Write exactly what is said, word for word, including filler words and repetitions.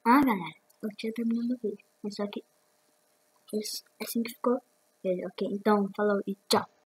Ah, galera, eu tinha terminado o vídeo, mas só que isso, assim que ficou ele, ok? Então, falou e tchau.